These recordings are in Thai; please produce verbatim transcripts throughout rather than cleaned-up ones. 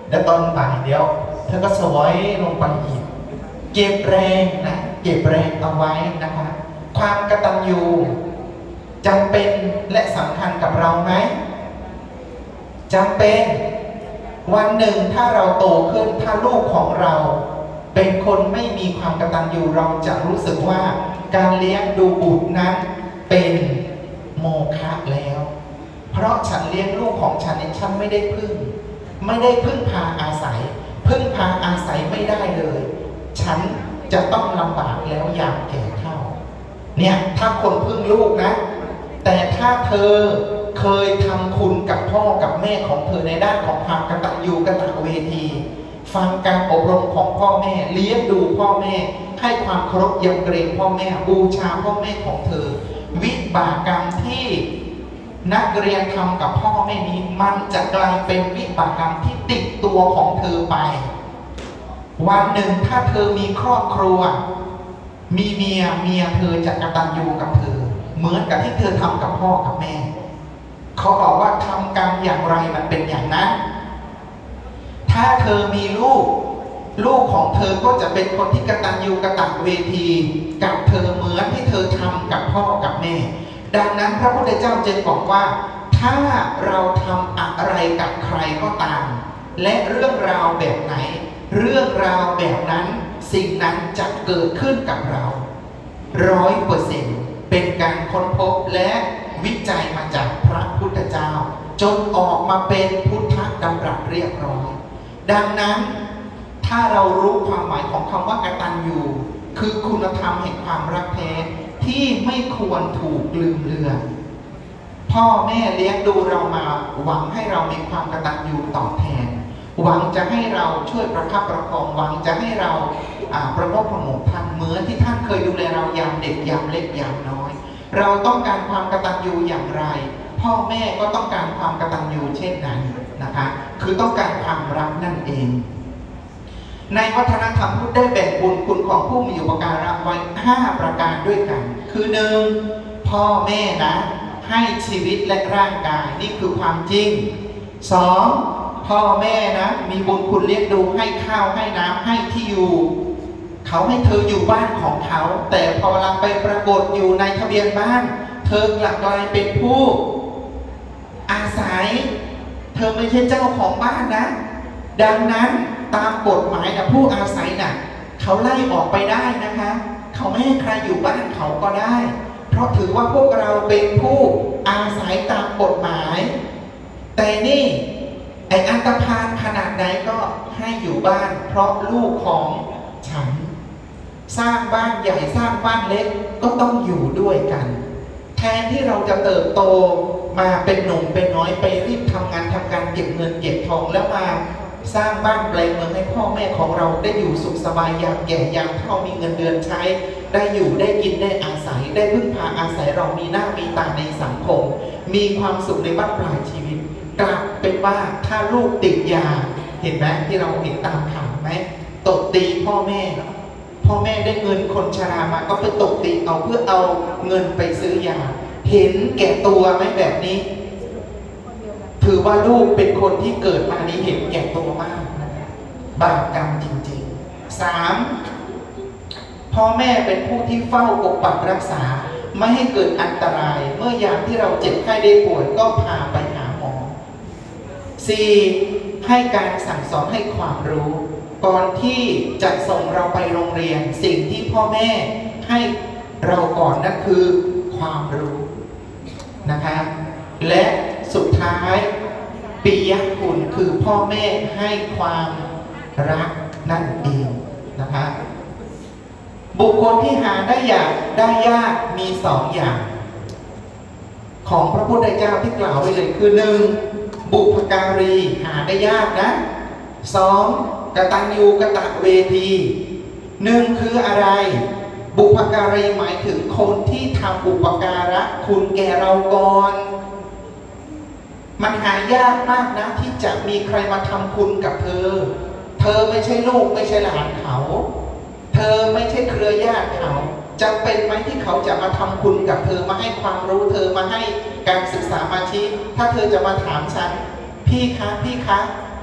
แล้วตอนบ่ายเดียวเธอก็สวยลงไปอีกเก็บแรงนะเก็บแรงเอาไว้นะคะความกตัญญูจำเป็นและสำคัญกับเราไหมจำเป็นวันหนึ่งถ้าเราโตขึ้นถ้าลูกของเราเป็นคนไม่มีความกตัญญูเราจะรู้สึกว่าการเลี้ยงดูบุตรนั้นเป็นโมฆะแล้วเพราะฉันเลี้ยงลูกของฉันเองฉันไม่ได้พึ่งไม่ได้พึ่งพาอาศัยพึ่งพาอาศัยไม่ได้เลยฉันจะต้องลำบากแล้วยามแก่เฒ่าเนี่ยถ้าคนพึ่งลูกนะแต่ถ้าเธอเคยทำคุณกับพ่อกับแม่ของเธอในด้านของความกตัญญูกตเวทีฟังการอบรมของพ่อแม่เลี้ยงดูพ่อแม่ให้ความเคารพยำเกรงพ่อแม่บูชาพ่อแม่ของเธอวิบากกรรมที่นักเรียนทำกับพ่อแม่นี้มันจะกลายเป็นวิบากกรรมที่ติดตัวของเธอไปวันหนึ่งถ้าเธอมีครอบครัวมีเมียเมียเธอจะกตัญญูกับเธอเหมือนกับที่เธอทำกับพ่อกับแม่เขาบอกว่าทำกรรมอย่างไรมันเป็นอย่างนั้นถ้าเธอมีลูกลูกของเธอก็จะเป็นคนที่กตัญญูกตเวทีกับเธอเหมือนที่เธอทำกับพ่อกับแม่ดังนั้นพระพุทธเจ้าจึงบอกว่าถ้าเราทำอะไรกับใครก็ตามและเรื่องราวแบบไหนเรื่องราวแบบนั้นสิ่งนั้นจะเกิดขึ้นกับเราร้อยเปอร์เซ็นต์เป็นการค้นพบและวิจัยมาจากพระพุทธเจ้าจนออกมาเป็นพุทธดำรัสเรียบร้อยดังนั้นถ้าเรารู้ความหมายของคำว่ากตัญญูคือคุณธรรมแห่งความรักแท้ที่ไม่ควรถูกลืมเลือนพ่อแม่เลี้ยงดูเรามาหวังให้เรามีความกตัญญูตอบแทนหวังจะให้เราช่วยประคับประคองหวังจะให้เราประพฤติประหมู่ท่านเหมือนที่ท่านเคยดูแลเรายามเด็กยามเล็กยามน้อยเราต้องการความกตัญญูอย่างไรพ่อแม่ก็ต้องการความกตัญญูเช่นนั้นนะคะคือต้องการความรักนั่นเองในวัฒนธรรมพุทธได้แบ่งบุญคุณของผู้มีอุปการะไว้ห้าประการด้วยกันคือหนึ่งพ่อแม่นะให้ชีวิตและร่างกายนี่คือความจริงสองพ่อแม่นะมีบุญคุณเลี้ยงดูให้ข้าวให้น้ำให้ที่อยู่เขาให้เธออยู่บ้านของเขาแต่พอเราไปปรากฏอยู่ในทะเบียนบ้านเธอกลับกลายเป็นผู้อาศัยเธอไม่ใช่เจ้าของบ้านนะดังนั้นตามกฎหมายนะผู้อาศัยน่ะเขาไล่ออกไปได้นะคะเขาไม่ให้ใครอยู่บ้านเขาก็ได้เพราะถือว่าพวกเราเป็นผู้อาศัยตามกฎหมายแต่นี่ไอ้อันตพาลขนาดไหนก็ให้อยู่บ้านเพราะลูกของฉันสร้างบ้านใหญ่สร้างบ้านเล็กก็ต้องอยู่ด้วยกันแทนที่เราจะเติบโตมาเป็นหนุ่มเป็นน้อยไปรีบทำงานทำการเก็บเงินเก็บทองแล้วมาสร้างบ้านแปลงเมืองให้พ่อแม่ของเราได้อยู่สุขสบายยามแก่ยามเฒ่ามีเงินเดือนใช้ได้อยู่ได้กินได้อาศัยได้พึ่งพาอาศัยเรามีหน้ามีตาในสังคมมีความสุขในบ้านปลายชีวิตกลับเป็นว่าถ้าลูกติดยาเห็นไหมที่เราเห็นตามข่าวไหมตบตีพ่อแม่พ่อแม่ได้เงินคนชรามาก็ไปตบตีเอาเพื่อเอาเงินไปซื้อยาเห็นแก่ตัวไหมแบบนี้ถือว่าลูกเป็นคนที่เกิดมานี้เห็นแก่ตัวมากบาปกรรมจริงๆสามพ่อแม่เป็นผู้ที่เฝ้าปกปักรักษาไม่ให้เกิดอันตรายเมื่อยามที่เราเจ็บไข้ได้ป่วยก็พาไปหาหมอสี่ให้การสั่งสอนให้ความรู้ก่อนที่จะส่งเราไปโรงเรียนสิ่งที่พ่อแม่ให้เราก่อนนั่นคือความรู้นะคะและสุดท้ายปิยคุณคือพ่อแม่ให้ความรักนั่นเองนะคะบุคคลที่หาได้ยากได้ยากมีสองอย่างของพระพุทธเจ้าที่กล่าวไว้เลยคือหนึ่งบุพการีหาได้ยากนะสองกตัญญูกตเวทีหนึ่งคืออะไรบุพการีหมายถึงคนที่ทำบุปการะคุณแก่เราก่อนมันหายากมากนะที่จะมีใครมาทำคุณกับเธอเธอไม่ใช่ลูกไม่ใช่หลานเขาเธอไม่ใช่เครือญาติเขาจำเป็นไหมที่เขาจะมาทำคุณกับเธอมาให้ความรู้เธอมาให้การศึกษามาชี้ถ้าเธอจะมาถามฉันพี่คะพี่คะ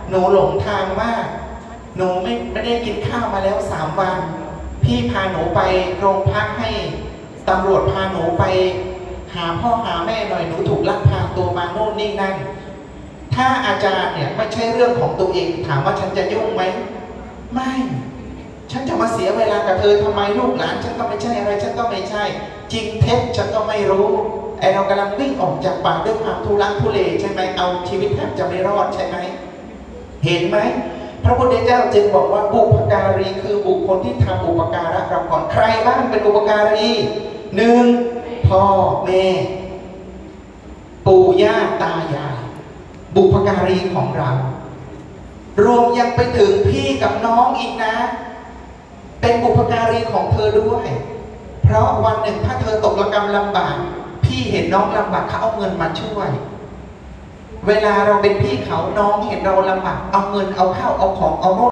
หนูหลงทางมากหนูไม่ไม่ได้กินข้าวมาแล้วสามวันพี่พาหนูไปโรงพักให้ตำรวจพาหนูไปหาพ่อหาแม่หน่อยหนูถูกลักพาตัวมาโน่นนี่นั่นถ้าอาจารย์เนี่ยไม่ใช่เรื่องของตัวเองถามว่าฉันจะยุ่งไหมไม่ฉันจะมาเสียเวลากับเธอทำไมลูกหลานฉันก็ไม่ใช่อะไรฉันก็ไม่ใช่จริงเท็จฉันก็ไม่รู้ไอเรากำลังวิ่งออกจากป่าด้วยความทุรักทุเลใช่ไหมเอาชีวิตแทบจะไม่รอดใช่ไหมเห็นไหมพระพุทธเจ้าจึงบอกว่าบุพการีคือบุคคลที่ทำอุปการะเราก่อนใครบ้างเป็นอุปการีหนึ่งพ่อแม่ปู่ย่าตายายบุพการีของเรารวมยังไปถึงพี่กับน้องอีกนะเป็นบุพการีของเธอด้วยเพราะวันหนึ่งถ้าเธอตกระกำลำบากพี่เห็นน้องลำบากเขาเอาเงินมาช่วยเวลาเราเป็นพี่เขาน้องเห็นเราลำบากเอาเงินเอาข้าวเอาของเอาโน่น